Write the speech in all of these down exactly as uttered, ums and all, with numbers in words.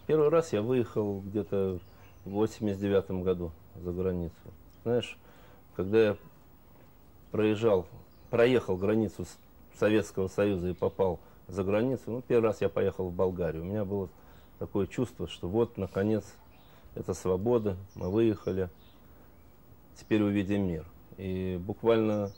Первый раз я выехал где-то в восемьдесят девятом году за границу. Знаешь, когда я проезжал, проехал границу Советского Союза и попал за границу, ну, первый раз я поехал в Болгарию. У меня было такое чувство, что вот, наконец, это свобода, мы выехали, теперь увидим мир. И буквально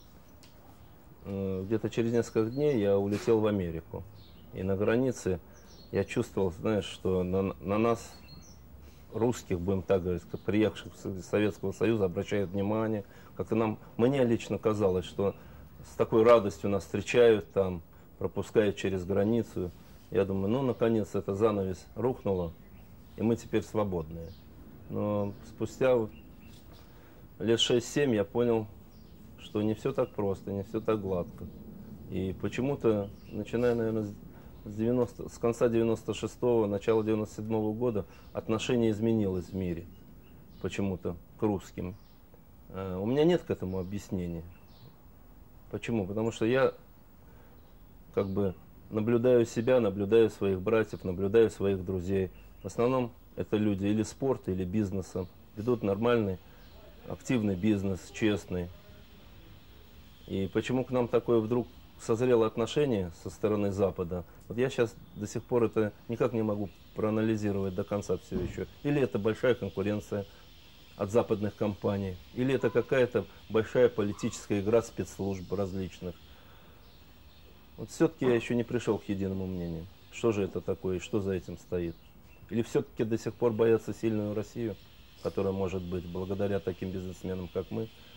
э, где-то через несколько дней я улетел в Америку. И на границе я чувствовал, знаешь, что на, на нас, русских, будем так говорить, приехавших из Советского Союза, обращают внимание. Как-то нам, мне лично казалось, что с такой радостью нас встречают там, пропускают через границу. Я думаю, ну, наконец, это занавес рухнуло, и мы теперь свободные. Но спустя лет шесть-семь я понял, что не все так просто, не все так гладко. И почему-то, начиная, наверное, с, девяностого, с конца девяносто шестого, начала девяносто седьмого года, отношение изменилось в мире. Почему-то к русским. Uh, у меня нет к этому объяснения. Почему? Потому что я как бы наблюдаю себя, наблюдаю своих братьев, наблюдаю своих друзей. В основном это люди или спорта, или бизнеса. Ведут нормальный, активный бизнес, честный. И почему к нам такое вдруг созрело отношение со стороны Запада? Вот я сейчас до сих пор это никак не могу проанализировать до конца все еще. Или это большая конкуренция от западных компаний, или это какая-то большая политическая игра спецслужб различных. Вот все-таки я еще не пришел к единому мнению. Что же это такое и что за этим стоит? Или все-таки до сих пор боятся сильную Россию, которая может быть благодаря таким бизнесменам, как мы,